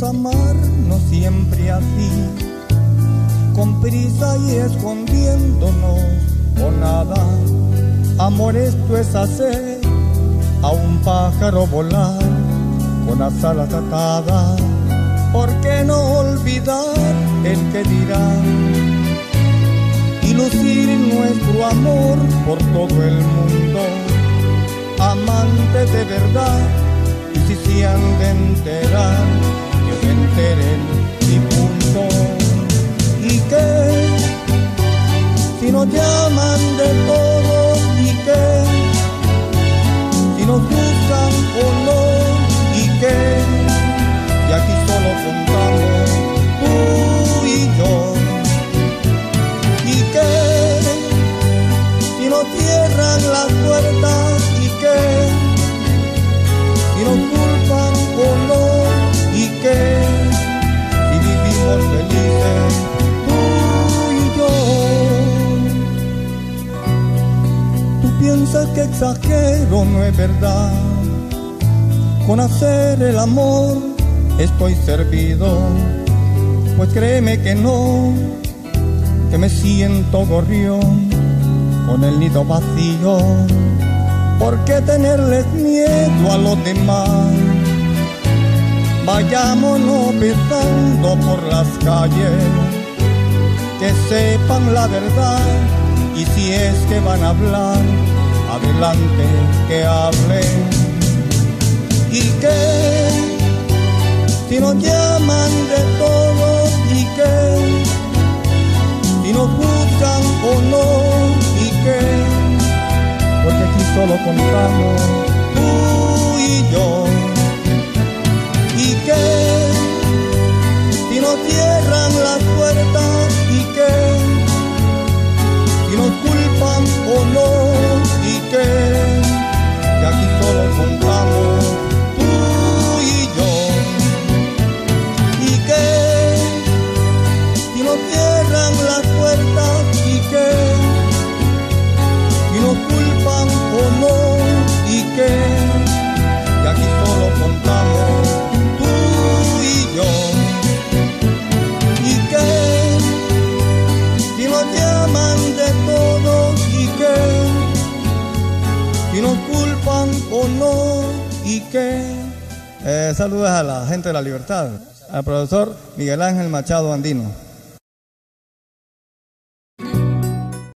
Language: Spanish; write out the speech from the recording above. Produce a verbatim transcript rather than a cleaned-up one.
amarnos siempre así, con prisa y escondiéndonos o nada. Amor, esto es hacer a un pájaro volar con las alas atadas. ¿Por qué no olvidar el que dirá y lucir nuestro amor por todo el mundo? Amantes de verdad, y si se han de enterar, que se enteren y punto. ¿Y qué? Si nos llaman de todo, ¿y qué? Si nos gustan o no, ¿y qué? Y aquí solo contamos tú y yo. ¿Y qué? Si nos cierran las puertas, ¿y qué? Si nos culpan o no, ¿y qué? Si vivimos felices tú y yo. Tú piensas que exagero, no es verdad. Con hacer el amor estoy servido, pues créeme que no, que me siento gorrión con el nido vacío. ¿Por qué tenerles miedo a los demás? Vayámonos besando por las calles, que sepan la verdad, y si es que van a hablar, adelante que hablen. ¿Y qué? Si nos llaman de todo, ¿y qué? Si nos gustan o no, ¿y qué? Porque aquí solo contamos tú y yo. ¿Y qué? Si nos cierran las puertas, ¿y qué? Si nos culpan o no, ¿y qué? Que aquí solo contamos tú y yo. ¿Y qué? Si nos cierran las puertas, ¿y qué? Si nos culpan o no, ¿y qué? Que aquí solo contamos tú y yo. ¿Y qué? Si nos llaman de todo, ¿y qué? Si nos culpan o no, ¿y qué? Eh, saludos a la gente de La Libertad, al profesor Miguel Ángel Machado Andino.